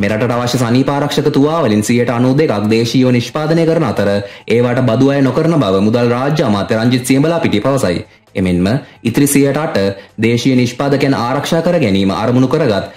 මෙරටට අවශ්‍ය සනීප ආරක්ෂක තුවා වලින් 92% දේශීයව නිෂ්පාදනය කරන අතර ඒවට බදු අය නොකරන බව මුදල් රාජ්‍ය අමාත්‍ය රංජිත් සියඹලාපිටිය පවසයි. එමෙන්ම ඉතිරි 8% දේශීය නිෂ්පාදකයන් ආරක්ෂා කර ගැනීම අරමුණු කරගත්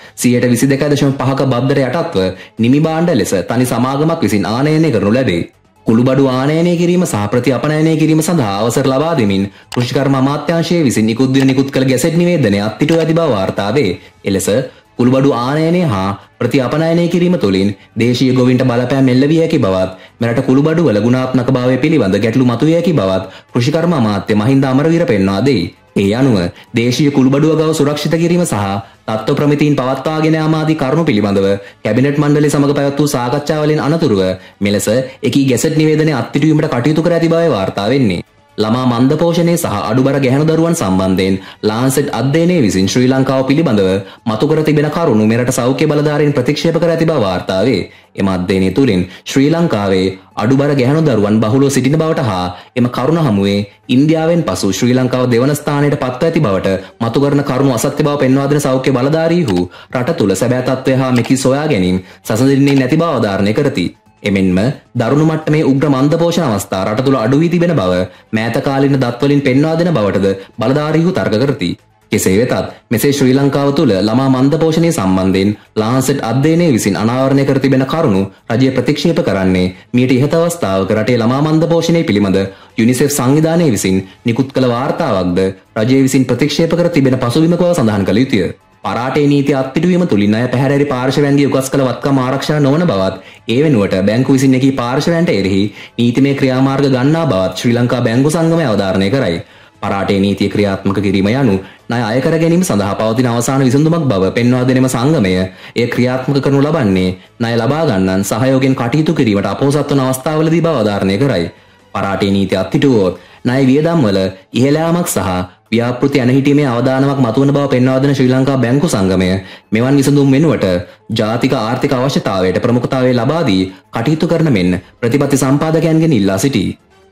22.5% බද්දර යටත්ව නිමි භාණ්ඩ ලෙස තනි සමාගමක් විසින් ආනයනය කරනු ලැබේ. කුළුබඩු ආනයනය කිරීම සහ ප්‍රතිඅපනයනය කිරීම සඳහා අවසර ලබා දෙමින් කෘෂිකර්ම අමාත්‍යාංශය විසින් නිකුත් කළ ගැසට් නිවේදනය අත්හිටුව ඇති බව වාර්තා වේ. එලෙස කුළුබඩු ආනයනය හා ප්‍රතිඅපනයනය කිරීම තුළින් දේශීය ගොවීන්ට බලපෑම් එල්ල විය හැකි බවත් මෙරට කුළුබඩු වල ගුණාත්මක භාවය පිළිබඳ ගැටලු මතුවිය හැකි බවත් කෘෂිකර්ම අමාත්‍ය මහින්ද අමරවීර පෙන්වා දෙයි. ඒ අනුව දේශීය කුළුබඩුව ගව සුරක්ෂිත කිරීම සහ තත්ත්ව ප්‍රමිතීන් පවත්වාගෙන යාම ආදී කරුණු පිළිබඳව කැබිනට් මණ්ඩලය සමග පැවැත් වූ සාකච්ඡාවලින් අනතුරුව මෙලෙස එකී ගැසට් නිවේදනය අත්හිටුවීමට කටයුතු කර ඇති බවයි වාර්තා වෙන්නේ. ළමා මන්ද පෝෂණය සහ අඩුබර ගැහැණු දරුවන් සම්බන්ධයෙන් ලාන්සෙට් අධ්‍යයනය විසින් ශ්‍රී ලංකාව පිළිබඳව මතු කර තිබෙන කරුණු මෙරට සෞඛ්‍ය බලධාරීන් ප්‍රතික්ෂේප කර ඇති බව වාර්තා වේ. එම අධ්‍යයනය තුළින් ශ්‍රී ලංකාවේ අඩුබර ගැහැණු දරුවන් බහුලව සිටින බවට හා එම කරුණ හමුවේ ඉන්දියාවෙන් පසු ශ්‍රී ලංකාව දෙවන ස්ථානයට පත්ව ඇති බවට මතු කරන කරුණු අසත්‍ය බව පෙන්වා දෙන සෞඛ්‍ය බලධාරීහු රට තුළ සැබෑ තත්ත්වය හා මෙකී සොයා ගැනීම සසඳින්නේ නැති බව අවධාරණය කරති. එමෙන්ම දරුණු මට්ටමේ උග්‍ර මන්ද පෝෂණ අවස්ථා රට තුළ අඩු වී තිබෙන බව මෑත කාලින දත්වලින් පෙන්වා දෙන බවටද බලධාරීහු තර්ක කරති. කෙසේ වෙතත් මෙසේ ශ්‍රී ලංකාව තුළ ළමා මන්ද පෝෂණය සම්බන්ධයෙන් ලාන්සෙට් අධ්‍යයනය විසින් අනාවරණය කර තිබෙන කරුණු රජය ප්‍රතික්ෂේප කරන්නේ මීට ඉහත අවස්ථාවක රටේ ළමා මන්ද පෝෂණය පිළිබඳ යුනිසෙෆ් සංවිධානය විසින් නිකුත් කළ වාර්තාවක්ද රජය විසින් ප්‍රතික්ෂේප කර තිබෙන පසුබිමක බව සඳහන් කළ යුතුය. පරාටේ නීති අත්හිටුවීම තුළින් අය පැහැරැරි පාර්ශවයන්ගේ උකස් කළ වත්කම් ආරක්ෂා නොවන බවත් ඒ වෙනුවට බැංකු විසින් එකී පාර්ශවයන්ට එරෙහි නීතිමය ක්‍රියාමාර්ග ගන්නා බවත් ශ්‍රී ලංකා බැංකු සංගමය අවධාරණය කරයි. පරාටේ නීතිය ක්‍රියාත්මක කිරීම යනු ණය අය කර ගැනීම සඳහා පවතින අවසාන විසඳුමක් බව පෙන්වා දෙනෙම සංගමය එය ක්‍රියාත්මක කරනු ලබන්නේ ණය ලබා ගන්නන් සහයෝගයෙන් කටයුතු කිරීමට අපොහොසත් වන අවස්ථාවලදී බව අවධාරණය කරයි. පරාටේ නීතිය අත්හිටුවොත් ණය වියදම් වල ඉහළ යාමක් සහ ව්‍යාපෘති ඇනහිටීමේ අවදානමක් මතුවන බව පෙන්වා දෙන ශ්‍රී ලංකා බැංකු සංගමය මෙවන් විසඳුම් වෙනුවට ජාතික ආර්ථික අවශ්‍යතාවයට ප්‍රමුඛතාවය ලබා දී කටයුතු කරන මෙන් ප්‍රතිපත්ති සම්පාදකයන්ගෙන් ඉල්ලා සිටී.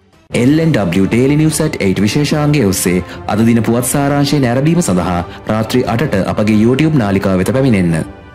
LNW Daily News at 8 විශේෂාංගය ඔස්සේ අද දින පුවත් සාරාංශය නැරඹීම සඳහා රාත්‍රී 8ට අපගේ YouTube නාලිකාව වෙත පැමිණෙන්න.